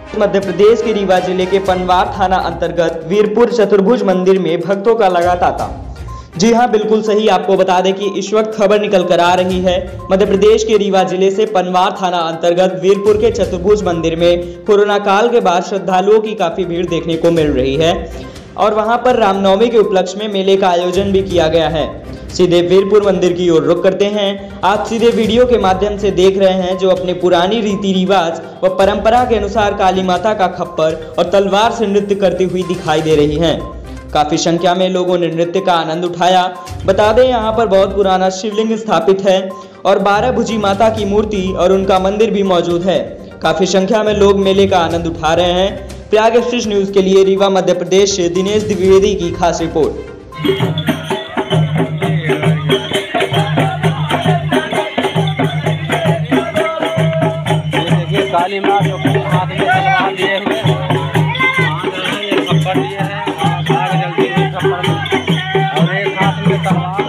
मध्य प्रदेश के रीवा जिले के पनवार थाना अंतर्गत वीरपुर चतुर्भुज मंदिर में भक्तों का लगा तांता। जी हां, बिल्कुल सही। आपको बता दें कि इस वक्त खबर निकल कर आ रही है मध्य प्रदेश के रीवा जिले से पनवार थाना अंतर्गत वीरपुर के चतुर्भुज मंदिर में कोरोना काल के बाद श्रद्धालुओं की काफी भीड़ देखने को मिल रही है और वहां पर रामनवमी के उपलक्ष्य में मेले का आयोजन भी किया गया है। सीधे वीरपुर मंदिर की ओर रुख करते हैं। आप सीधे वीडियो के माध्यम से देख रहे हैं जो अपने पुरानी रीति रिवाज व परंपरा के अनुसार काली माता का खप्पर और तलवार से नृत्य करती हुई दिखाई दे रही हैं। काफी संख्या में लोगों ने नृत्य का आनंद उठाया। बता दें, यहाँ पर बहुत पुराना शिवलिंग स्थापित है और 12 भुजी माता की मूर्ति और उनका मंदिर भी मौजूद है। काफी संख्या में लोग मेले का आनंद उठा रहे हैं। प्रयाग एक्सप्रेस न्यूज के लिए रीवा मध्य प्रदेश से दिनेश द्विवेदी की खास रिपोर्ट। काली माँ जो हाथ में तलवार लिए हुए खप्पर लिए है, आग जलती हुई खप्पर में, और एक हाथ में तलवार